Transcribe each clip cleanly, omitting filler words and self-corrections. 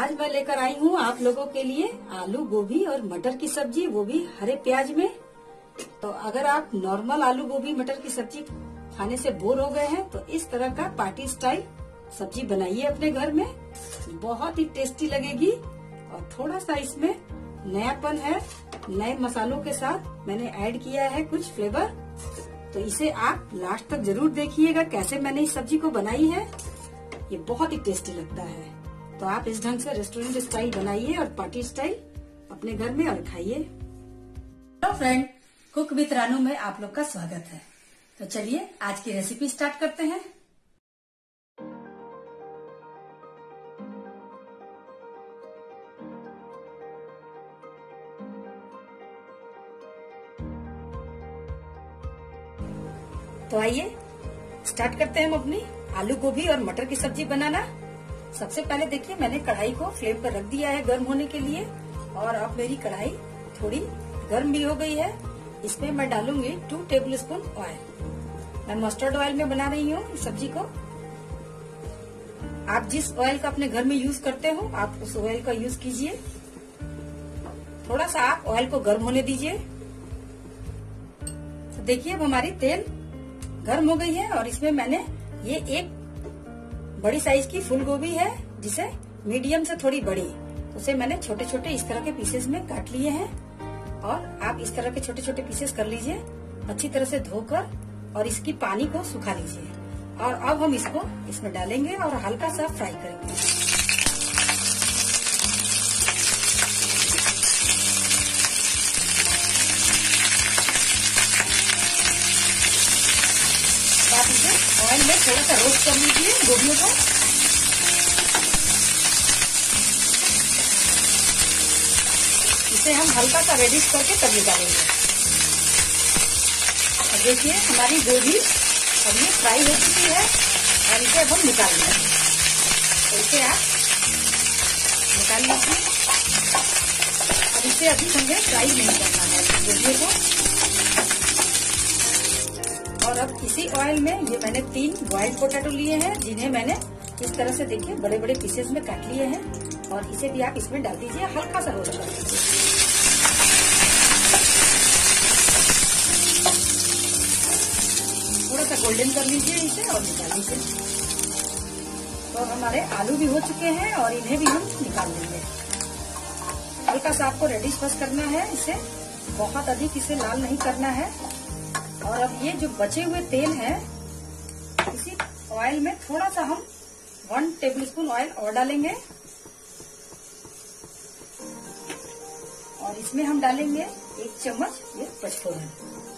आज मैं लेकर आई हूँ आप लोगों के लिए आलू गोभी और मटर की सब्जी, वो भी हरे प्याज में। तो अगर आप नॉर्मल आलू गोभी मटर की सब्जी खाने से बोर हो गए हैं तो इस तरह का पार्टी स्टाइल सब्जी बनाइए अपने घर में, बहुत ही टेस्टी लगेगी। और थोड़ा सा इसमें नयापन है, नए मसालों के साथ मैंने ऐड किया है कुछ फ्लेवर। तो इसे आप लास्ट तक जरूर देखिएगा कैसे मैंने इस सब्जी को बनाई है। ये बहुत ही टेस्टी लगता है। तो आप इस ढंग से रेस्टोरेंट स्टाइल बनाइए और पार्टी स्टाइल अपने घर में और खाइए। Hello friend, cook with Ranu में आप लोग का स्वागत है। तो चलिए आज की रेसिपी स्टार्ट करते हैं। तो आइए स्टार्ट करते हैं हम अपनी आलू गोभी और मटर की सब्जी बनाना। सबसे पहले देखिए मैंने कढ़ाई को फ्लेम पर रख दिया है गर्म होने के लिए, और अब मेरी कढ़ाई थोड़ी गर्म भी हो गई है। इसमें मैं डालूंगी 2 टेबलस्पून ऑयल। मैं मस्टर्ड ऑयल में बना रही हूँ इस सब्जी को। आप जिस ऑयल का अपने घर में यूज करते हो आप उस ऑयल का यूज कीजिए। थोड़ा सा आप ऑयल को गर्म होने दीजिए। तो देखिए अब हमारी तेल गर्म हो गई है और इसमें मैंने ये एक बड़ी साइज की फूल गोभी है, जिसे मीडियम से थोड़ी बड़ी, उसे मैंने छोटे छोटे इस तरह के पीसेस में काट लिए हैं। और आप इस तरह के छोटे छोटे पीसेस कर लीजिए अच्छी तरह से धोकर, और इसकी पानी को सुखा लीजिए। और अब हम इसको इसमें डालेंगे और हल्का सा फ्राई करेंगे। आप इसे ऑयल में थोड़ा सा रोस्ट कर लीजिए गोभियों को। इसे हम हल्का सा रेडिश करके तब निकालेंगे। और देखिए हमारी गोभी अब ये फ्राई हो चुकी है और इसे अब हम निकाल लेंगे। तो इसे आप निकाल लीजिए। अब इसे अभी हमें फ्राई नहीं करना है गोभियों को। और अब इसी ऑयल में ये मैंने 3 बॉइल्ड पोटैटो लिए हैं, जिन्हें मैंने इस तरह से देखिए बड़े बड़े पीसेस में काट लिए हैं। और इसे भी आप इसमें डाल दीजिए, हल्का सा रोस्ट कर दीजिए। थोड़ा सा गोल्डन कर लीजिए इसे और निकाल लीजिए। तो हमारे आलू भी हो चुके हैं और इन्हें भी हम निकाल लेंगे। हल्का सा आपको रेडिश बस करना है, इसे बहुत अधिक इसे लाल नहीं करना है। और अब ये जो बचे हुए तेल है, इसी ऑयल में थोड़ा सा हम 1 टेबलस्पून ऑयल और डालेंगे। और इसमें हम डालेंगे 1 चम्मच ये पचफोरन।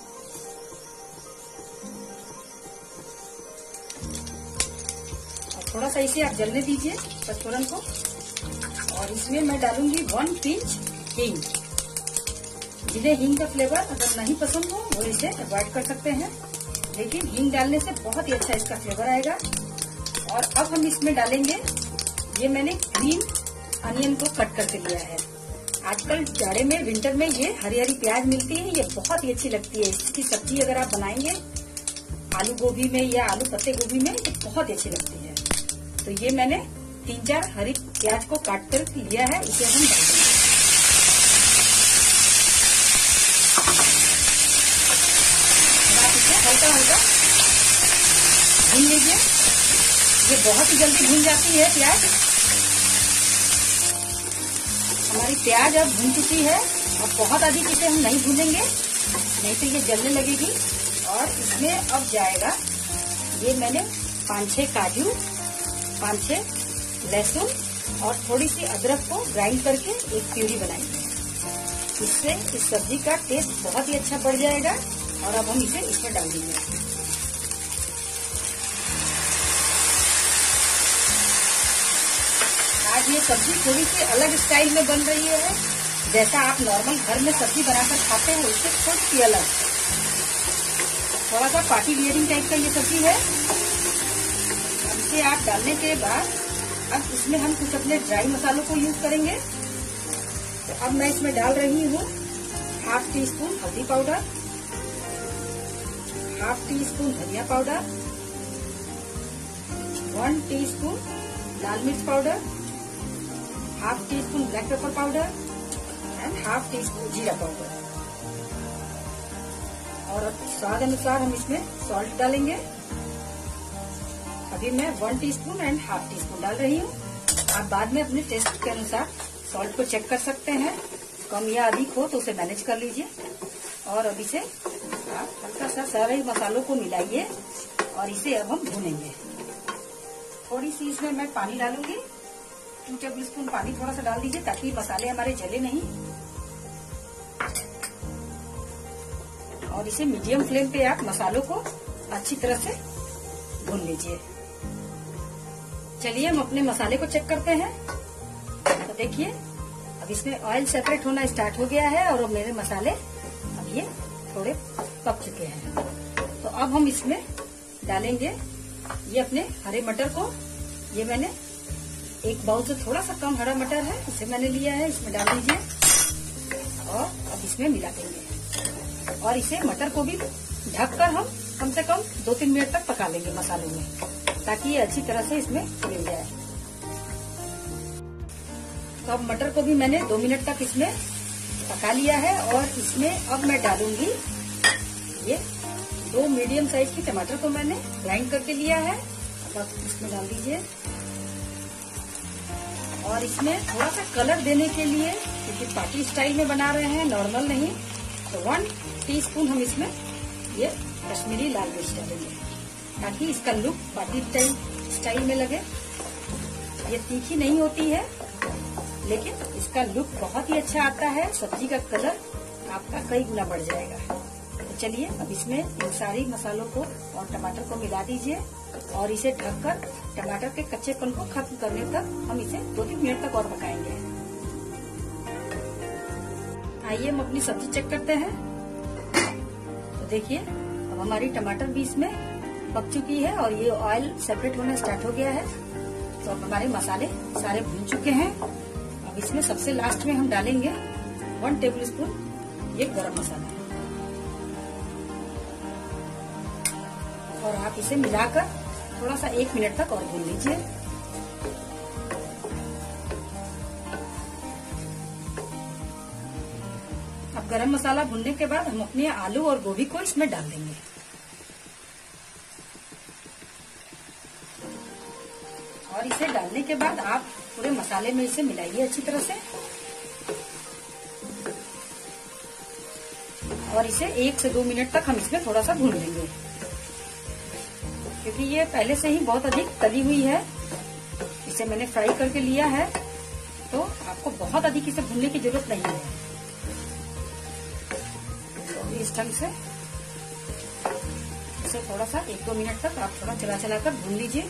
और थोड़ा सा इसे आप जलने दीजिए पचफोरन को। और इसमें मैं डालूंगी 1 पिंच हींग। जिन्हें हींग का फ्लेवर अगर नहीं पसंद हो वो इसे अवॉइड कर सकते हैं, लेकिन हींग डालने से बहुत ही अच्छा इसका फ्लेवर आएगा। और अब हम इसमें डालेंगे, ये मैंने ग्रीन अनियन को कट करके लिया है। आजकल जाड़े में विंटर में ये हरी हरी प्याज मिलती है, ये बहुत ही अच्छी लगती है। इसकी सब्जी अगर आप बनाएंगे आलू गोभी में या आलू पत्ते गोभी में, ये बहुत ही अच्छी लगती है। तो ये मैंने 3-4 हरी प्याज को काट कर लिया है, इसे हम डाल देंगे। हल्का हल्का भून लीजिए। ये बहुत ही जल्दी भून जाती है प्याज। हमारी प्याज अब भून चुकी है। अब बहुत अधिक इसे हम नहीं भूनेंगे, नहीं तो ये जलने लगेगी। और इसमें अब जाएगा, ये मैंने 5-6 काजू, 5-6 लहसुन और थोड़ी सी अदरक को ग्राइंड करके एक प्यूरी बनाई है। इससे इस सब्जी का टेस्ट बहुत ही अच्छा बढ़ जाएगा। और अब हम इसे इसमें डाल देंगे। आज ये सब्जी थोड़ी सी अलग स्टाइल में बन रही है, जैसा आप नॉर्मल घर में सब्जी बनाकर खाते हैं उससे थोड़ी सी अलग। थोड़ा सा पार्टी वियरिंग टाइप का ये सब्जी है। अब इसे आप डालने के बाद अब इसमें हम कुछ अपने ड्राई मसालों को यूज करेंगे। तो अब मैं इसमें डाल रही हूँ 1/2 टीस्पून हल्दी पाउडर, 1/2 टीस्पून धनिया पाउडर, 1 टीस्पून लाल मिर्च powder, half teaspoon black pepper powder and half teaspoon jeera powder. और स्वाद अनुसार हम इसमें सॉल्ट डालेंगे। अभी मैं 1 teaspoon and half teaspoon डाल रही हूँ। आप बाद में अपने टेस्ट के अनुसार सॉल्ट को चेक कर सकते हैं, कम या अधिक हो तो उसे मैनेज कर लीजिए। और अब इसे आप हल्का सा सारे मसालों को मिलाइए और इसे अब हम भूनेंगे। थोड़ी सी इसमें मैं पानी डालूंगी, 2 टेबल स्पून पानी थोड़ा सा डाल दीजिए ताकि मसाले हमारे जले नहीं। और इसे मीडियम फ्लेम पे आप मसालों को अच्छी तरह से भून लीजिए। चलिए हम अपने मसाले को चेक करते हैं। तो देखिए अब इसमें ऑयल सेपरेट होना स्टार्ट हो गया है और अब मेरे मसाले अब ये थोड़े पक चुके हैं। तो अब हम इसमें डालेंगे ये अपने हरे मटर को। ये मैंने एक बाउल से थोड़ा सा कम हरा मटर है, इसे मैंने लिया है, इसमें डाल दीजिए और अब इसमें मिला देंगे। और इसे मटर को भी ढककर हम कम से कम 2-3 मिनट तक पका लेंगे मसालों में, ताकि ये अच्छी तरह से इसमें मिल जाए। तो अब मटर को भी मैंने 2 मिनट तक इसमें पका लिया है और इसमें अब मैं डालूंगी ये 2 मीडियम साइज की टमाटर को मैंने ग्राइंड करके लिया है। अब आप इसमें डाल दीजिए और इसमें थोड़ा सा कलर देने के लिए, क्योंकि पार्टी स्टाइल में बना रहे हैं, नॉर्मल नहीं, तो 1 टीस्पून हम इसमें ये कश्मीरी लाल मिर्च डालेंगे ताकि इसका लुक पार्टी स्टाइल में लगे। ये तीखी नहीं होती है लेकिन इसका लुक बहुत ही अच्छा आता है, सब्जी का कलर आपका कई गुना बढ़ जाएगा। तो चलिए अब इसमें इन सारी मसालों को और टमाटर को मिला दीजिए और इसे ढककर टमाटर के कच्चेपन को खत्म करने तक हम इसे 2-3 मिनट तक और पकाएंगे। आइए हम अपनी सब्जी चेक करते हैं। तो देखिए अब हमारी टमाटर भी इसमें पक चुकी है और ये ऑयल सेपरेट होना स्टार्ट हो गया है। तो अब हमारे मसाले सारे भून चुके हैं। अब इसमें सबसे लास्ट में हम डालेंगे 1 टेबल स्पून ये गरम मसाला और आप इसे मिलाकर थोड़ा सा 1 मिनट तक और भून लीजिए। अब गरम मसाला भूनने के बाद हम अपने आलू और गोभी को इसमें डाल देंगे। और इसे डालने के बाद आप पूरे मसाले में इसे मिलाइए अच्छी तरह से और इसे 1 से 2 मिनट तक हम इसमें थोड़ा सा भून लेंगे, क्योंकि ये पहले से ही बहुत अधिक तली हुई है। इसे मैंने फ्राई करके लिया है तो आपको बहुत अधिक इसे भूनने की जरूरत नहीं है। तो इस ढंग से इसे थोड़ा सा 1-2 मिनट तक आप थोड़ा चला चला कर भून लीजिए।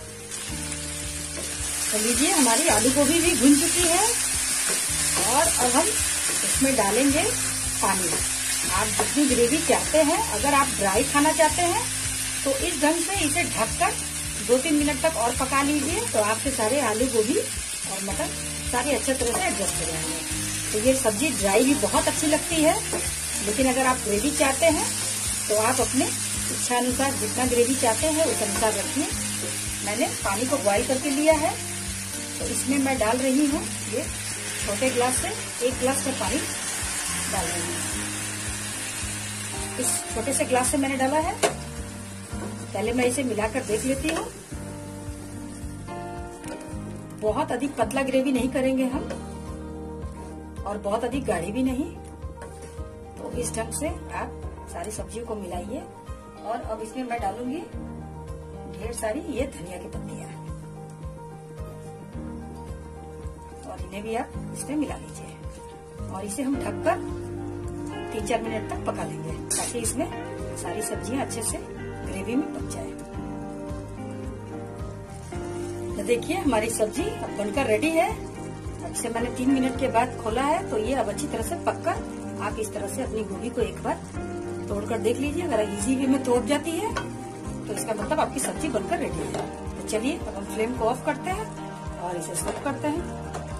तो लीजिए हमारी आलू गोभी भी भून चुकी है और अब हम इसमें डालेंगे पानी। आप जितनी ग्रेवी चाहते हैं, अगर आप ड्राई खाना चाहते हैं तो इस ढंग से इसे ढककर 2-3 मिनट तक और पका लीजिए, तो आपके सारे आलू गोभी और मटर सारे अच्छे तरह से एडजस्ट हो जाएंगे। तो ये सब्जी ड्राई भी बहुत अच्छी लगती है, लेकिन अगर आप ग्रेवी चाहते हैं तो आप अपने इच्छा अनुसार जितना ग्रेवी चाहते हैं उस अनुसार रखिए। मैंने पानी को बॉईल करके लिया है तो इसमें मैं डाल रही हूँ ये छोटे ग्लास से 1 ग्लास में पानी डाल रही हूँ। इस छोटे से ग्लास से मैंने डाला है। पहले मैं इसे मिलाकर देख लेती हूँ। बहुत अधिक पतला ग्रेवी नहीं करेंगे हम और बहुत अधिक गाढ़ी भी नहीं। तो इस ढंग से आप सारी सब्जियों को मिलाइए और अब इसमें मैं डालूंगी ढेर सारी ये धनिया की पत्तियां और इन्हें भी आप इसमें मिला लीजिए और इसे हम ढककर 3-4 मिनट तक पका लेंगे ताकि इसमें सारी सब्जियां अच्छे से ग्रेवी में पक जाए। तो देखिए हमारी सब्जी अब बनकर रेडी है। अब इसे मैंने 3 मिनट के बाद खोला है तो ये अब अच्छी तरह से पककर आप इस तरह से अपनी गोभी को एक बार तोड़कर देख लीजिए। अगर इजी वे में तोड़ जाती है तो इसका मतलब आपकी सब्जी बनकर रेडी है। तो चलिए अब हम फ्लेम को ऑफ करते हैं और इसे सर्व करते हैं।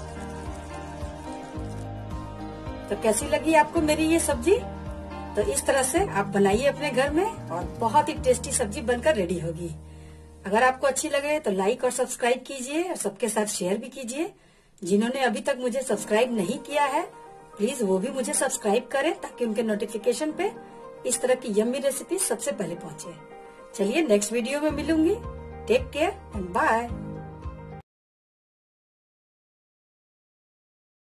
तो कैसी लगी आपको मेरी ये सब्जी? तो इस तरह से आप बनाइए अपने घर में और बहुत ही टेस्टी सब्जी बनकर रेडी होगी। अगर आपको अच्छी लगे तो लाइक और सब्सक्राइब कीजिए और सबके साथ शेयर भी कीजिए। जिन्होंने अभी तक मुझे सब्सक्राइब नहीं किया है, प्लीज वो भी मुझे सब्सक्राइब करें ताकि उनके नोटिफिकेशन पे इस तरह की यम्मी रेसिपी सबसे पहले पहुंचे। चलिए नेक्स्ट वीडियो में मिलूंगी। Take care and bye.